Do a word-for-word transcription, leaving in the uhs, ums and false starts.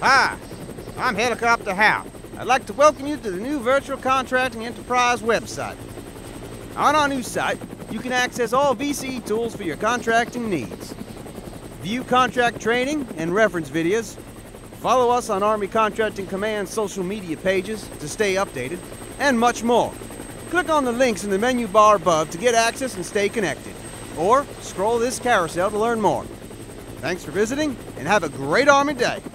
Hi, I'm Helicopter Hal. I'd like to welcome you to the new Virtual Contracting Enterprise website. On our new site, you can access all V C E tools for your contracting needs. View contract training and reference videos. Follow us on Army Contracting Command's social media pages to stay updated, and much more. Click on the links in the menu bar above to get access and stay connected. Or scroll this carousel to learn more. Thanks for visiting, and have a great Army day.